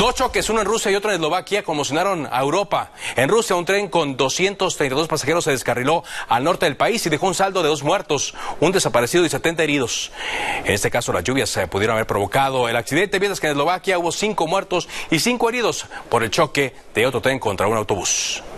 Dos choques, uno en Rusia y otro en Eslovaquia, conmocionaron a Europa. En Rusia, un tren con 232 pasajeros se descarriló al norte del país y dejó un saldo de 2 muertos, un desaparecido y 70 heridos. En este caso, las lluvias pudieron haber provocado el accidente, mientras que en Eslovaquia hubo 5 muertos y 5 heridos por el choque de otro tren contra un autobús.